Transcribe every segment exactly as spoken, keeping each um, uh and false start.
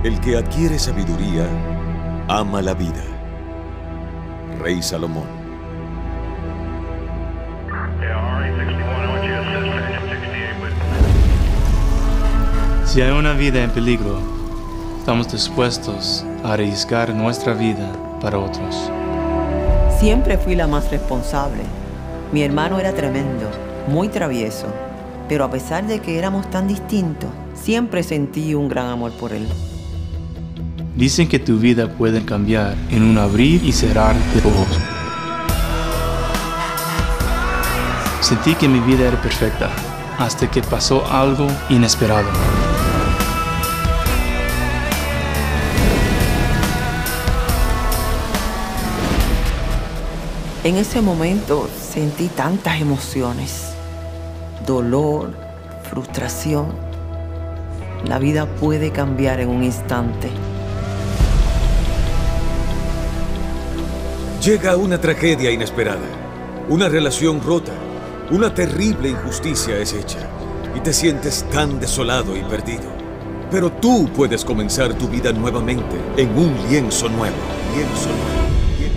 El que adquiere sabiduría, ama la vida. Rey Salomón. Si hay una vida en peligro, estamos dispuestos a arriesgar nuestra vida para otros. Siempre fui la más responsable. Mi hermano era tremendo, muy travieso, pero a pesar de que éramos tan distintos, siempre sentí un gran amor por él. Dicen que tu vida puede cambiar en un abrir y cerrar de ojos. Sentí que mi vida era perfecta, hasta que pasó algo inesperado. En ese momento sentí tantas emociones, dolor, frustración. La vida puede cambiar en un instante. Llega una tragedia inesperada, una relación rota, una terrible injusticia es hecha y te sientes tan desolado y perdido. Pero tú puedes comenzar tu vida nuevamente en un lienzo nuevo, lienzo nuevo.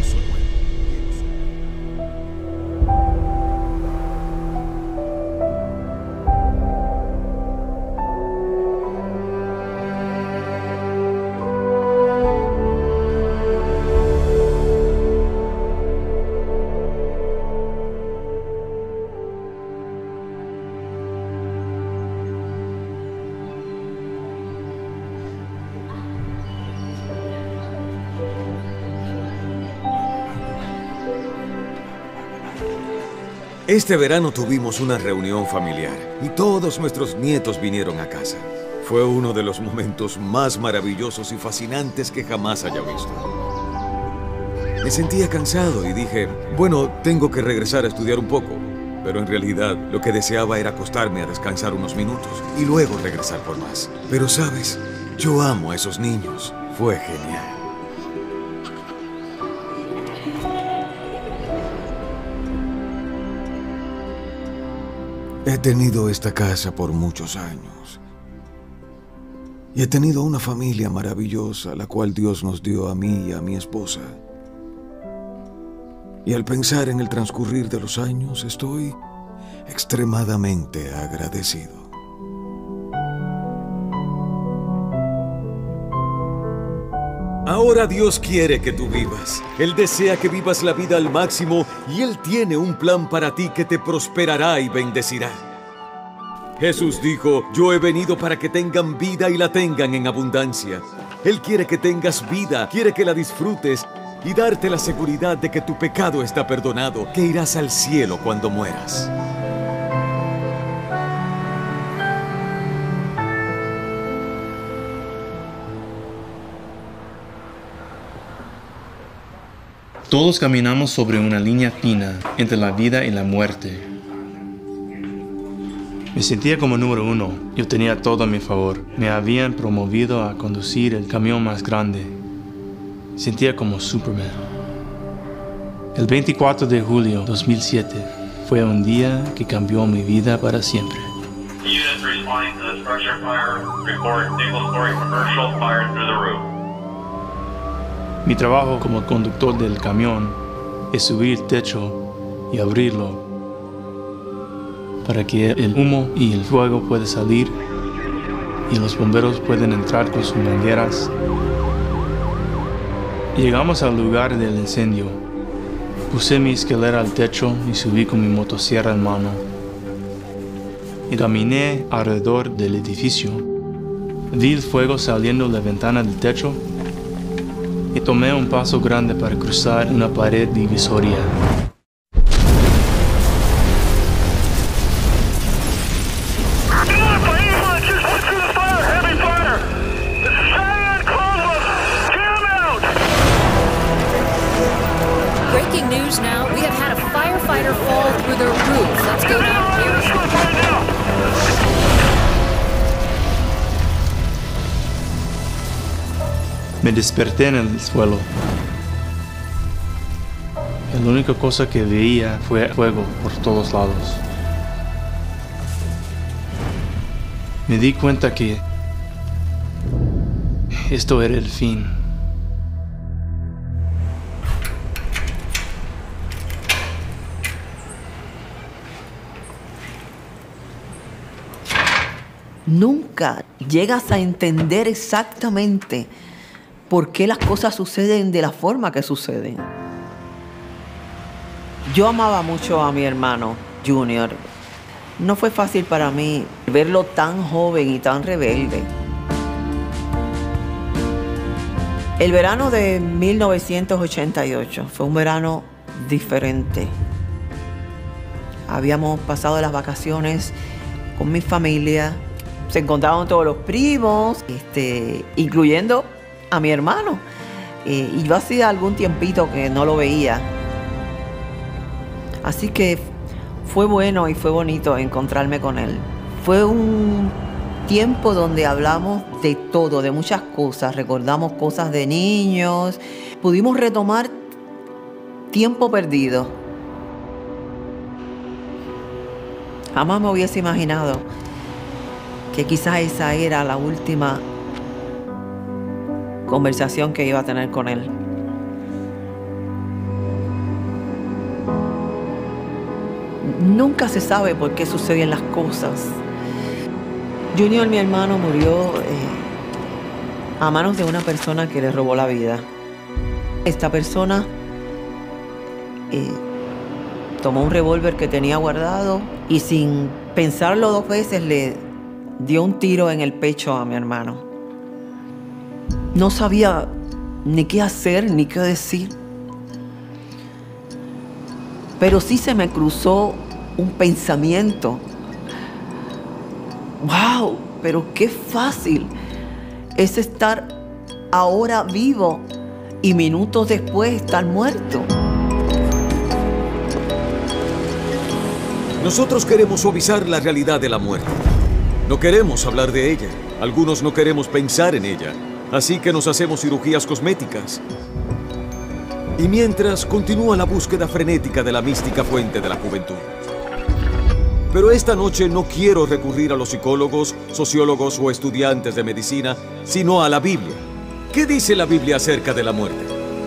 Este verano tuvimos una reunión familiar y todos nuestros nietos vinieron a casa. Fue uno de los momentos más maravillosos y fascinantes que jamás haya visto. Me sentía cansado y dije, bueno, tengo que regresar a estudiar un poco. Pero en realidad lo que deseaba era acostarme a descansar unos minutos y luego regresar por más. Pero sabes, yo amo a esos niños. Fue genial. He tenido esta casa por muchos años. Y he tenido una familia maravillosa, la cual Dios nos dio a mí y a mi esposa. Y al pensar en el transcurrir de los años, estoy extremadamente agradecido. Ahora Dios quiere que tú vivas. Él desea que vivas la vida al máximo y Él tiene un plan para ti que te prosperará y bendecirá. Jesús dijo, yo he venido para que tengan vida y la tengan en abundancia. Él quiere que tengas vida, quiere que la disfrutes y darte la seguridad de que tu pecado está perdonado, que irás al cielo cuando mueras. Todos caminamos sobre una línea fina entre la vida y la muerte. Me sentía como número uno. Yo tenía todo a mi favor. Me habían promovido a conducir el camión más grande. Sentía como Superman. El veinticuatro de julio de dos mil siete fue un día que cambió mi vida para siempre. Units responding to the structure fire report single-story commercial fire through the roof. Mi trabajo como conductor del camión es subir el techo y abrirlo para que el humo y el fuego puedan salir y los bomberos pueden entrar con sus mangueras. Llegamos al lugar del incendio. Puse mi escalera al techo y subí con mi motosierra en mano. Y caminé alrededor del edificio. Vi el fuego saliendo de la ventana del techo y tomé un paso grande para cruzar una pared divisoria. Breaking news now. We have had a firefighter fall through the roof. Let's go down here. Me desperté en el suelo. La única cosa que veía fue fuego por todos lados. Me di cuenta que esto era el fin. Nunca llegas a entender exactamente por qué las cosas suceden de la forma que suceden. Yo amaba mucho a mi hermano Junior. No fue fácil para mí verlo tan joven y tan rebelde. El verano de mil novecientos ochenta y ocho fue un verano diferente. Habíamos pasado las vacaciones con mi familia. Se encontraban todos los primos, este, incluyendo a mi hermano. Eh, y yo hacía algún tiempito que no lo veía. Así que fue bueno y fue bonito encontrarme con él. Fue un tiempo donde hablamos de todo, de muchas cosas. Recordamos cosas de niños. Pudimos retomar tiempo perdido. Jamás me hubiese imaginado que quizás esa era la última conversación que iba a tener con él. Nunca se sabe por qué suceden las cosas. Junior, mi hermano, murió eh, a manos de una persona que le robó la vida. Esta persona eh, tomó un revólver que tenía guardado y sin pensarlo dos veces le dio un tiro en el pecho a mi hermano. No sabía ni qué hacer ni qué decir. Pero sí se me cruzó un pensamiento. ¡Wow! Pero qué fácil es estar ahora vivo y minutos después estar muerto. Nosotros queremos suavizar la realidad de la muerte. No queremos hablar de ella. Algunos no queremos pensar en ella. Así que nos hacemos cirugías cosméticas. Y mientras continúa la búsqueda frenética de la mística fuente de la juventud. Pero esta noche no quiero recurrir a los psicólogos, sociólogos o estudiantes de medicina, sino a la Biblia. ¿Qué dice la Biblia acerca de la muerte?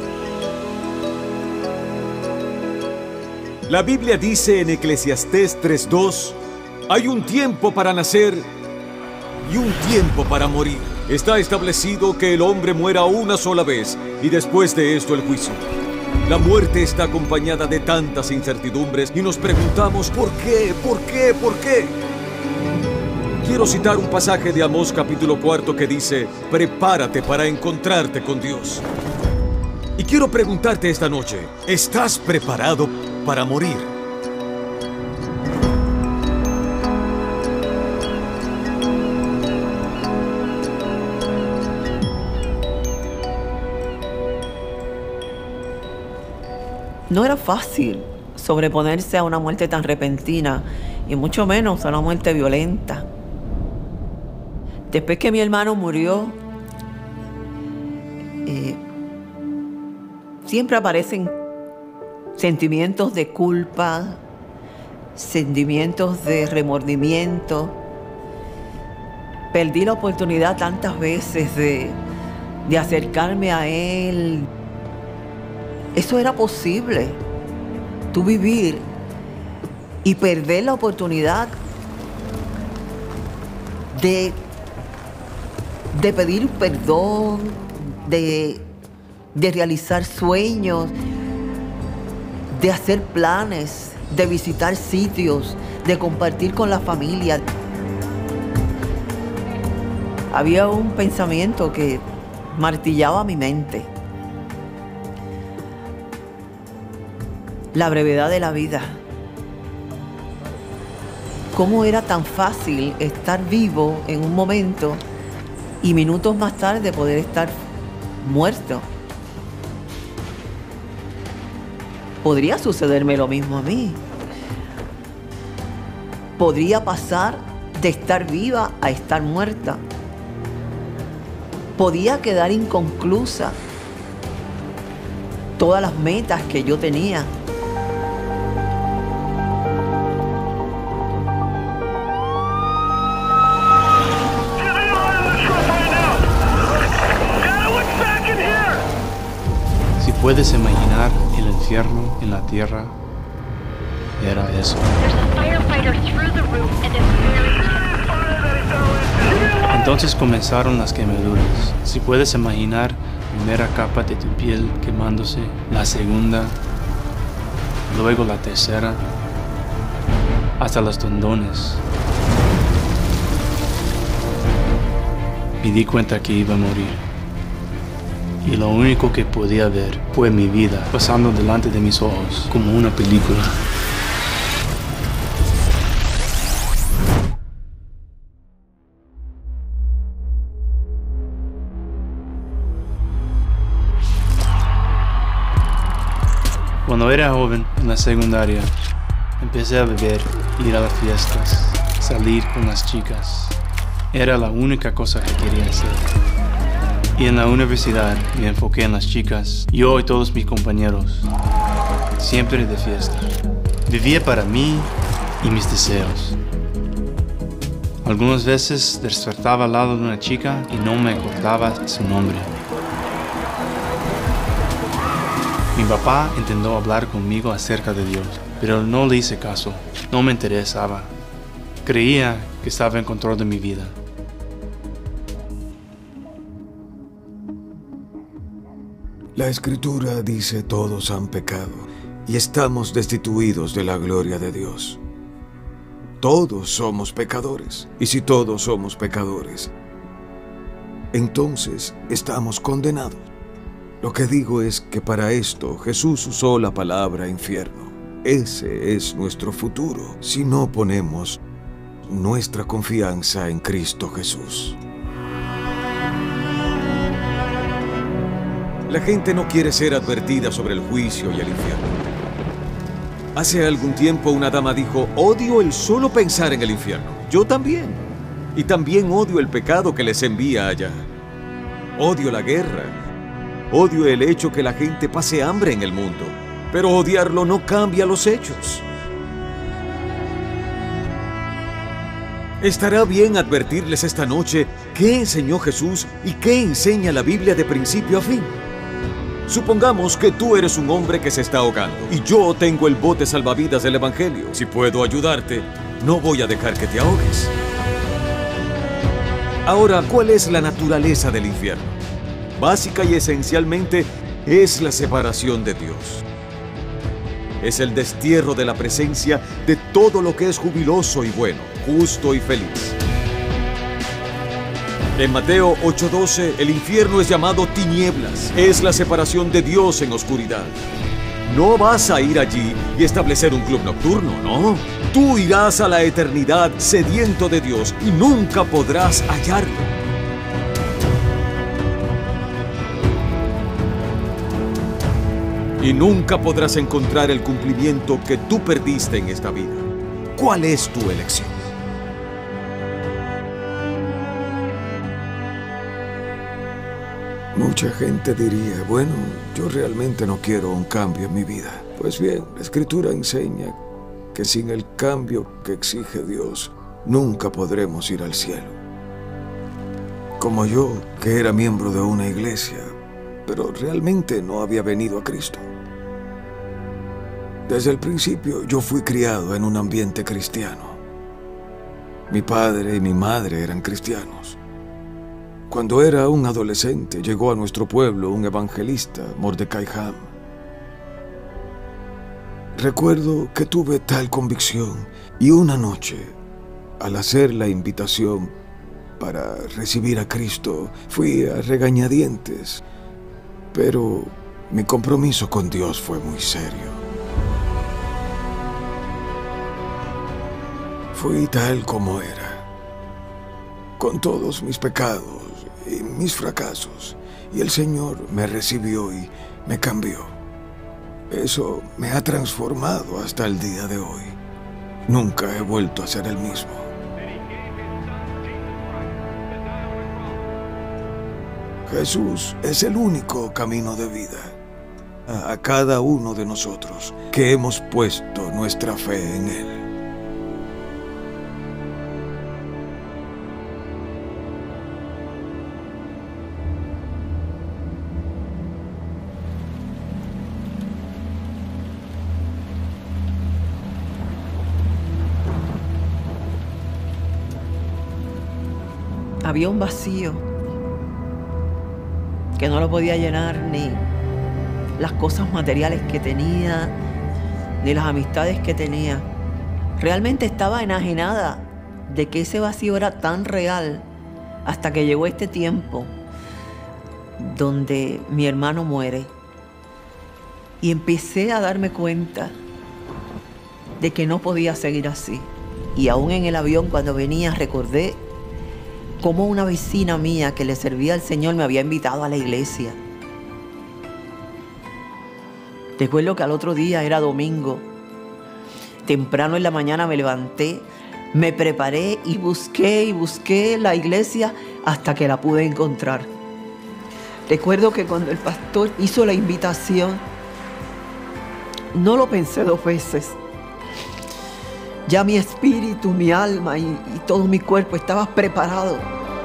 La Biblia dice en Eclesiastés tres dos, hay un tiempo para nacer y un tiempo para morir. Está establecido que el hombre muera una sola vez y después de esto el juicio. La muerte está acompañada de tantas incertidumbres y nos preguntamos ¿por qué? ¿Por qué? ¿Por qué? Quiero citar un pasaje de Amós capítulo cuarto que dice, prepárate para encontrarte con Dios. Y quiero preguntarte esta noche, ¿estás preparado para morir? No era fácil sobreponerse a una muerte tan repentina y mucho menos a una muerte violenta. Después que mi hermano murió, eh, siempre aparecen sentimientos de culpa, sentimientos de remordimiento. Perdí la oportunidad tantas veces de, de acercarme a él. Eso era posible, tú vivir y perder la oportunidad de, de pedir perdón, de, de realizar sueños, de hacer planes, de visitar sitios, de compartir con la familia. Había un pensamiento que martillaba mi mente. La brevedad de la vida. ¿Cómo era tan fácil estar vivo en un momento y minutos más tarde poder estar muerto? Podría sucederme lo mismo a mí. Podría pasar de estar viva a estar muerta. Podía quedar inconclusa todas las metas que yo tenía. puedes imaginar el infierno en la tierra, era eso. There's a firefighter through the roof and it's very tense. Entonces comenzaron las quemaduras. Si puedes imaginar, primera capa de tu piel quemándose, la segunda, luego la tercera, hasta los tendones. Me di cuenta que iba a morir. Y lo único que podía ver fue mi vida pasando delante de mis ojos, como una película. Cuando era joven, en la secundaria, empecé a beber, ir a las fiestas, salir con las chicas. Era la única cosa que quería hacer. Y en la universidad me enfoqué en las chicas, yo y todos mis compañeros, siempre de fiesta. Vivía para mí y mis deseos. Algunas veces despertaba al lado de una chica y no me acordaba su nombre. Mi papá intentó hablar conmigo acerca de Dios, pero no le hice caso, no me interesaba. Creía que estaba en control de mi vida. La Escritura dice: todos han pecado y estamos destituidos de la gloria de Dios. Todos somos pecadores, y si todos somos pecadores, entonces estamos condenados. Lo que digo es que para esto Jesús usó la palabra infierno. Ese es nuestro futuro si no ponemos nuestra confianza en Cristo Jesús. La gente no quiere ser advertida sobre el juicio y el infierno. Hace algún tiempo una dama dijo: odio el solo pensar en el infierno. Yo también. Y también odio el pecado que les envía allá. Odio la guerra. Odio el hecho que la gente pase hambre en el mundo. Pero odiarlo no cambia los hechos. Estará bien advertirles esta noche qué enseñó Jesús y qué enseña la Biblia de principio a fin. Supongamos que tú eres un hombre que se está ahogando y yo tengo el bote salvavidas del Evangelio. Si puedo ayudarte, no voy a dejar que te ahogues. Ahora, ¿cuál es la naturaleza del infierno? Básica y esencialmente es la separación de Dios. Es el destierro de la presencia de todo lo que es jubiloso y bueno, justo y feliz. En Mateo ocho doce, el infierno es llamado tinieblas. Es la separación de Dios en oscuridad. No vas a ir allí y establecer un club nocturno, ¿no? Tú irás a la eternidad sediento de Dios y nunca podrás hallarlo. Y nunca podrás encontrar el cumplimiento que tú perdiste en esta vida. ¿Cuál es tu elección? Mucha gente diría: bueno, yo realmente no quiero un cambio en mi vida. Pues bien, la Escritura enseña que sin el cambio que exige Dios, nunca podremos ir al cielo. Como yo, que era miembro de una iglesia, pero realmente no había venido a Cristo. Desde el principio yo fui criado en un ambiente cristiano. Mi padre y mi madre eran cristianos. Cuando era un adolescente, llegó a nuestro pueblo un evangelista, Mordecai Ham. Recuerdo que tuve tal convicción y una noche, al hacer la invitación para recibir a Cristo, fui a regañadientes, pero mi compromiso con Dios fue muy serio. Fui tal como era, con todos mis pecados y mis fracasos, y el Señor me recibió y me cambió. Eso me ha transformado hasta el día de hoy. Nunca he vuelto a ser el mismo. Jesús es el único camino de vida a cada uno de nosotros que hemos puesto nuestra fe en Él. había un vacío que no lo podía llenar ni las cosas materiales que tenía, ni las amistades que tenía. Realmente estaba enajenada de que ese vacío era tan real hasta que llegó este tiempo donde mi hermano muere. Y empecé a darme cuenta de que no podía seguir así. Y aún en el avión, cuando venía, recordé cómo una vecina mía que le servía al Señor me había invitado a la iglesia. Recuerdo que al otro día era domingo. Temprano en la mañana me levanté, me preparé y busqué y busqué la iglesia hasta que la pude encontrar. Recuerdo que cuando el pastor hizo la invitación, no lo pensé dos veces. Ya mi espíritu, mi alma y, y todo mi cuerpo estaba preparado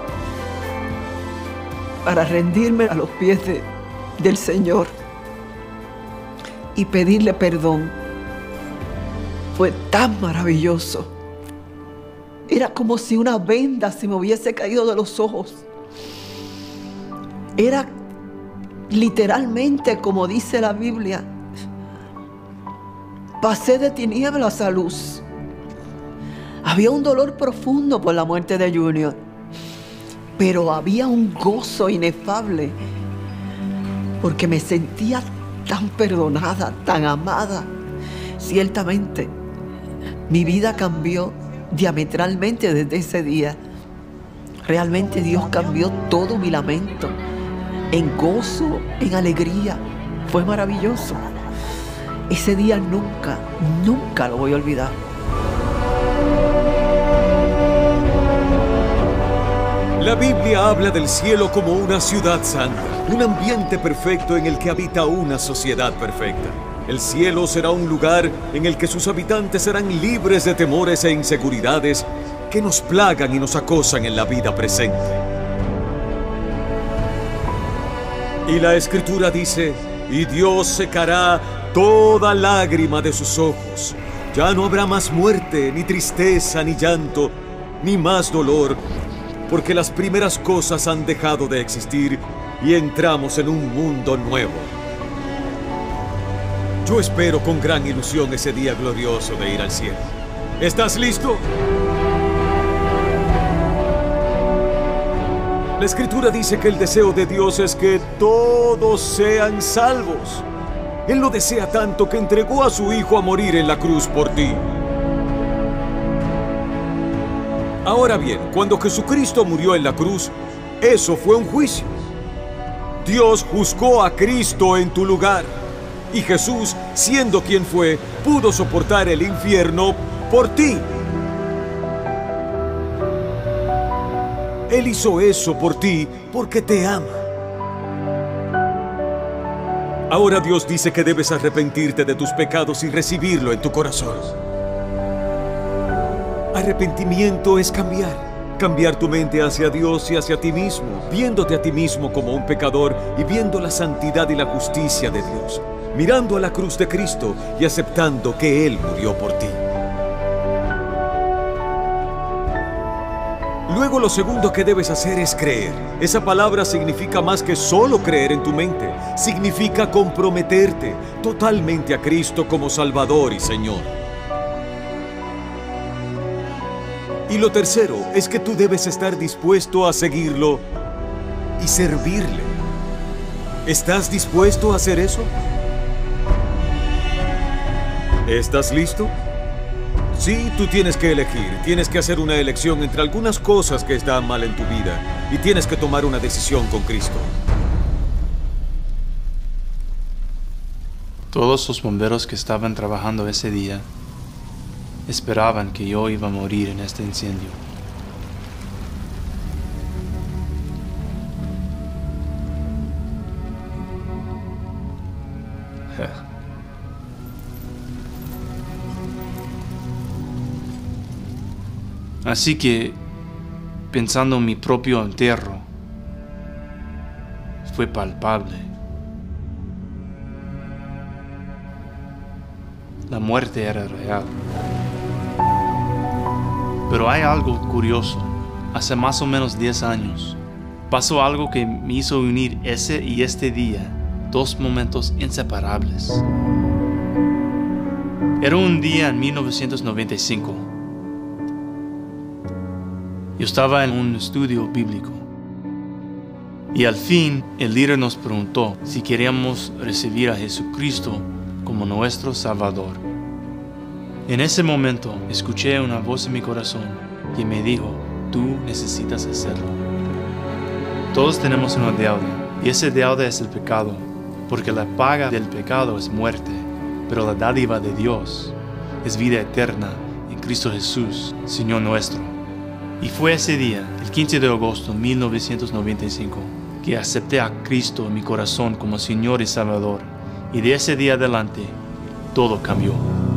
para rendirme a los pies de, del Señor y pedirle perdón. Fue tan maravilloso. Era como si una venda se me hubiese caído de los ojos. Era literalmente como dice la Biblia. Pasé de tinieblas a luz. Había un dolor profundo por la muerte de Junior, pero había un gozo inefable porque me sentía tan perdonada, tan amada. Ciertamente, mi vida cambió diametralmente desde ese día. Realmente Dios cambió todo mi lamento en gozo, en alegría. Fue maravilloso. Ese día nunca, nunca lo voy a olvidar. La Biblia habla del cielo como una ciudad santa, un ambiente perfecto en el que habita una sociedad perfecta. El cielo será un lugar en el que sus habitantes serán libres de temores e inseguridades que nos plagan y nos acosan en la vida presente. Y la Escritura dice, y Dios secará toda lágrima de sus ojos. Ya no habrá más muerte, ni tristeza, ni llanto, ni más dolor, porque las primeras cosas han dejado de existir y entramos en un mundo nuevo. Yo espero con gran ilusión ese día glorioso de ir al cielo. ¿Estás listo? La Escritura dice que el deseo de Dios es que todos sean salvos. Él lo desea tanto que entregó a su Hijo a morir en la cruz por ti. Ahora bien, cuando Jesucristo murió en la cruz, eso fue un juicio. Dios juzgó a Cristo en tu lugar. Y Jesús, siendo quien fue, pudo soportar el infierno por ti. Él hizo eso por ti porque te ama. Ahora Dios dice que debes arrepentirte de tus pecados y recibirlo en tu corazón. Arrepentimiento es cambiar. Cambiar tu mente hacia Dios y hacia ti mismo, viéndote a ti mismo como un pecador y viendo la santidad y la justicia de Dios, mirando a la cruz de Cristo y aceptando que Él murió por ti. Luego lo segundo que debes hacer es creer. Esa palabra significa más que solo creer en tu mente. Significa comprometerte totalmente a Cristo como Salvador y Señor. Y lo tercero es que tú debes estar dispuesto a seguirlo y servirle. ¿Estás dispuesto a hacer eso? ¿Estás listo? Sí, tú tienes que elegir. Tienes que hacer una elección entre algunas cosas que están mal en tu vida y tienes que tomar una decisión con Cristo. Todos los bomberos que estaban trabajando ese día esperaban que yo iba a morir en este incendio. Así que, pensando en mi propio entierro, fue palpable. La muerte era real. Pero hay algo curioso. hace más o menos diez años, pasó algo que me hizo unir ese y este día, dos momentos inseparables. Era un día en mil novecientos noventa y cinco. Yo estaba en un estudio bíblico. Y al fin, el líder nos preguntó si queríamos recibir a Jesucristo como nuestro Salvador. En ese momento, escuché una voz en mi corazón que me dijo, tú necesitas hacerlo. Todos tenemos una deuda, y esa deuda es el pecado, porque la paga del pecado es muerte, pero la dádiva de Dios es vida eterna en Cristo Jesús, Señor nuestro. Y fue ese día, el quince de agosto de mil novecientos noventa y cinco, que acepté a Cristo en mi corazón como Señor y Salvador, y de ese día adelante, todo cambió.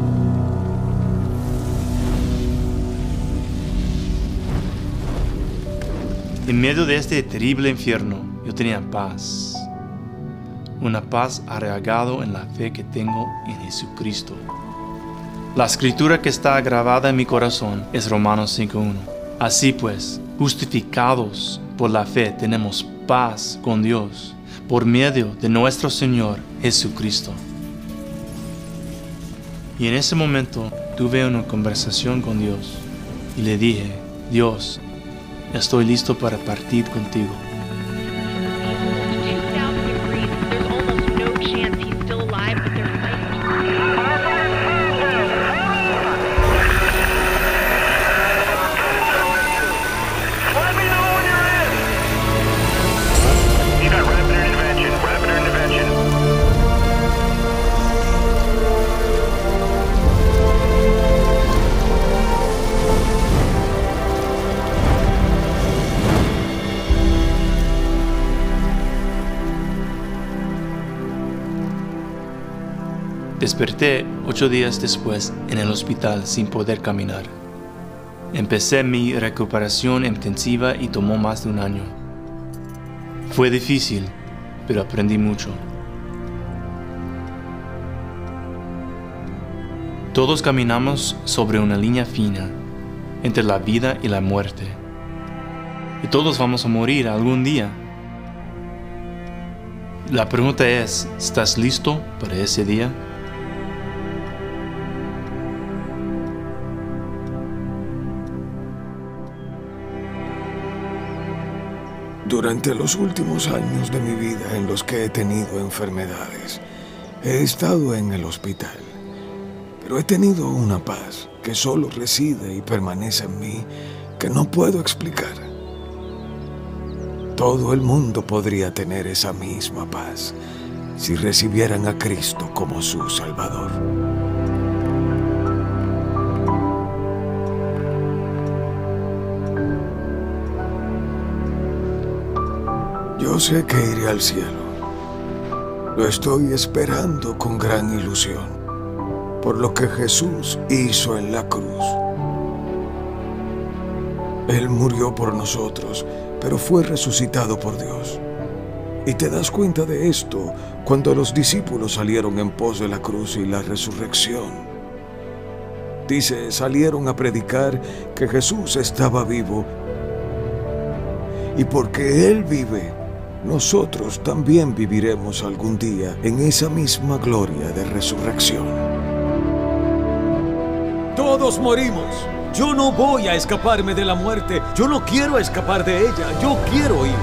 En medio de este terrible infierno, yo tenía paz. Una paz arraigada en la fe que tengo en Jesucristo. La escritura que está grabada en mi corazón es Romanos cinco uno. Así pues, justificados por la fe, tenemos paz con Dios por medio de nuestro Señor Jesucristo. Y en ese momento tuve una conversación con Dios y le dije, Dios, estoy listo para partir contigo. two thousand degrees. There's almost no chance he's still alive, but they're fighting. Let me know when you're in! You got rapid intervention, rapid intervention. Desperté ocho días después en el hospital sin poder caminar. Empecé mi recuperación intensiva y tomó más de un año. Fue difícil, pero aprendí mucho. Todos caminamos sobre una línea fina entre la vida y la muerte. Y todos vamos a morir algún día. La pregunta es, ¿estás listo para ese día? Durante los últimos años de mi vida en los que he tenido enfermedades, he estado en el hospital, pero he tenido una paz que solo reside y permanece en mí, que no puedo explicar. Todo el mundo podría tener esa misma paz si recibieran a Cristo como su Salvador. Yo sé que iré al cielo. Lo estoy esperando con gran ilusión, por lo que Jesús hizo en la cruz. Él murió por nosotros, pero fue resucitado por Dios. Y te das cuenta de esto cuando los discípulos salieron en pos de la cruz y la resurrección. Dice, salieron a predicar que Jesús estaba vivo, y porque Él vive, nosotros también viviremos algún día en esa misma gloria de resurrección. Todos morimos. Yo no voy a escaparme de la muerte. Yo no quiero escapar de ella. Yo quiero ir.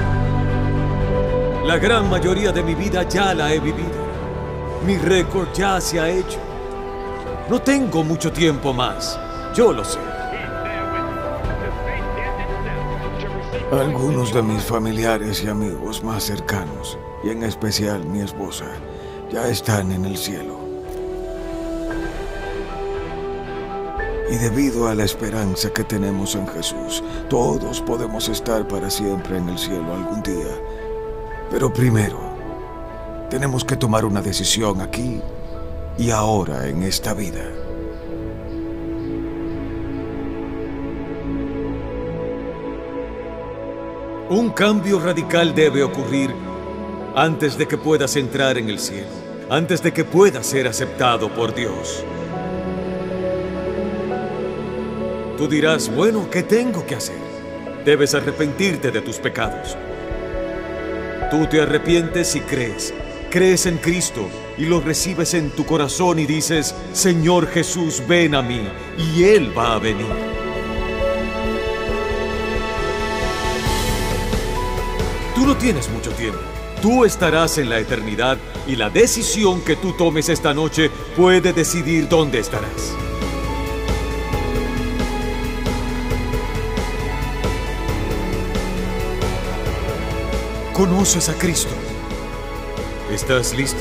La gran mayoría de mi vida ya la he vivido. Mi récord ya se ha hecho. No tengo mucho tiempo más. Yo lo sé. Algunos de mis familiares y amigos más cercanos, y en especial mi esposa, ya están en el cielo. Y debido a la esperanza que tenemos en Jesús, todos podemos estar para siempre en el cielo algún día. Pero primero, tenemos que tomar una decisión aquí y ahora en esta vida. Un cambio radical debe ocurrir antes de que puedas entrar en el cielo, antes de que puedas ser aceptado por Dios. Tú dirás, bueno, ¿qué tengo que hacer? debes arrepentirte de tus pecados. Tú te arrepientes y crees. Crees en Cristo y lo recibes en tu corazón y dices, Señor Jesús, ven a mí, y Él va a venir. Tú no tienes mucho tiempo. Tú estarás en la eternidad y la decisión que tú tomes esta noche puede decidir dónde estarás. Conoces a Cristo. ¿Estás listo?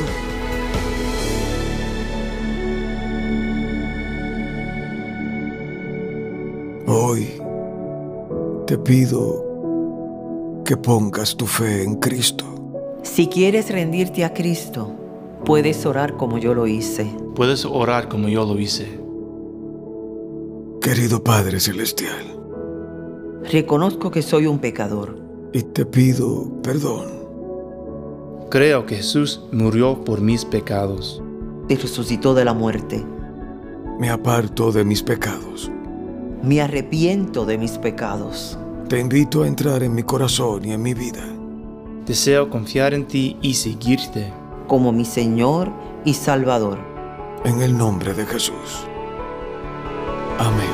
Hoy te pido que pongas tu fe en Cristo. Si quieres rendirte a Cristo, puedes orar como yo lo hice. Puedes orar como yo lo hice. Querido Padre Celestial, Reconozco que soy un pecador. y te pido perdón. Creo que Jesús murió por mis pecados. Y resucitó de la muerte. Me aparto de mis pecados. Me arrepiento de mis pecados. Te invito a entrar en mi corazón y en mi vida. Deseo confiar en ti y seguirte. Como mi Señor y Salvador. En el nombre de Jesús. Amén.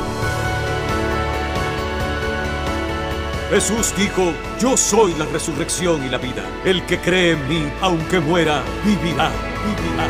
Jesús dijo, yo soy la resurrección y la vida. El que cree en mí, aunque muera, vivirá, vivirá.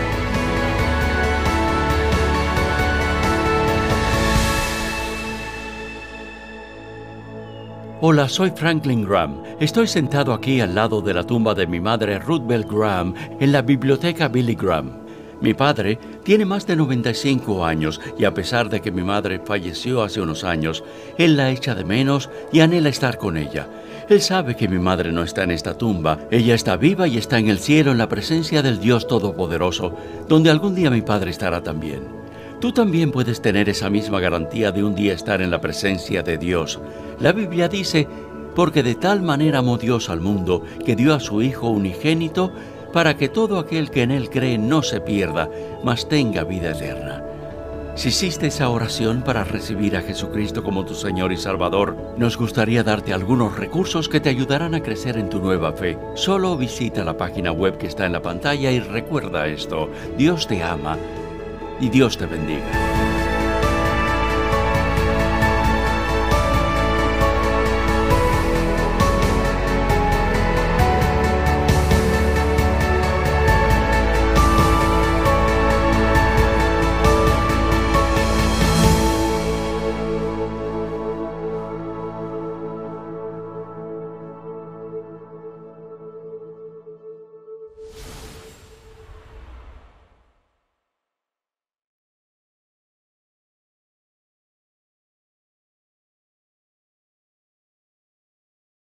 Hola, soy Franklin Graham. Estoy sentado aquí al lado de la tumba de mi madre Ruth Bell Graham en la biblioteca Billy Graham. Mi padre tiene más de noventa y cinco años y a pesar de que mi madre falleció hace unos años, él la echa de menos y anhela estar con ella. Él sabe que mi madre no está en esta tumba. Ella está viva y está en el cielo en la presencia del Dios Todopoderoso, donde algún día mi padre estará también. Tú también puedes tener esa misma garantía de un día estar en la presencia de Dios. La Biblia dice, porque de tal manera amó Dios al mundo, que dio a su Hijo unigénito, para que todo aquel que en Él cree no se pierda, mas tenga vida eterna. Si hiciste esa oración para recibir a Jesucristo como tu Señor y Salvador, nos gustaría darte algunos recursos que te ayudarán a crecer en tu nueva fe. Solo visita la página web que está en la pantalla y recuerda esto, Dios te ama y Dios te bendiga.